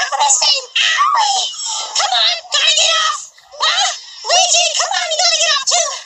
off of this thing. Owie! Come on, gotta get off! Luigi, come on, you gotta get off too!